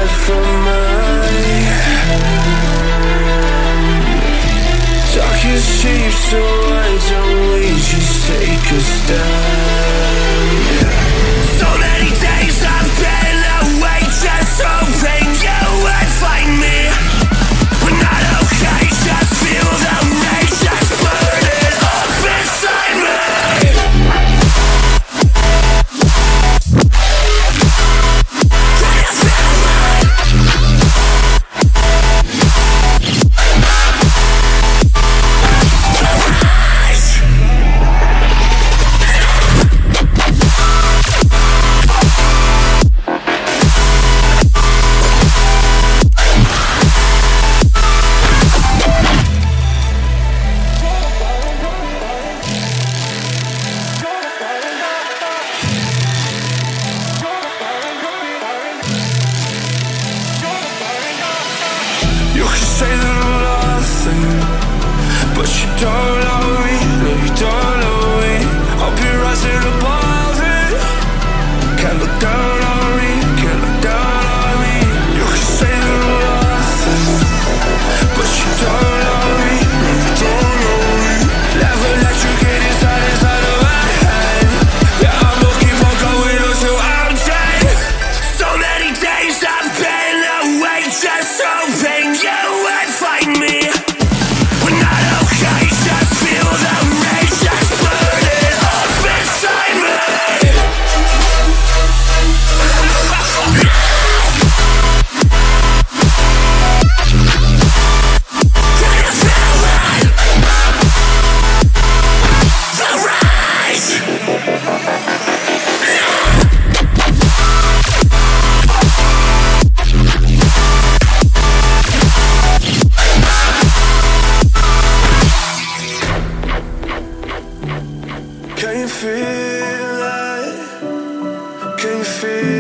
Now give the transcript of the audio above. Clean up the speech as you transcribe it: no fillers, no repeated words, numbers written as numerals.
life from my hand. Talk is cheap, so why don't we just take a stand? So many days I've been away, just hoping you would find me. We're not okay, just feel the rage that's burning up inside me. You can say that I'm nothing, but you don't know me, no you don't know me. I'll be rising above it. Can't look down on me, can't look down on me. You can say that I'm nothing, but you don't know me, no you don't know me. Never let you get inside of my head. Yeah, I'm looking for going until I'm dead. So many days I've been away, just hoping you would find me. We're not okay, just feel the rage that's burning up inside me. Can you feel it? The rage. Can you feel it? Can you feel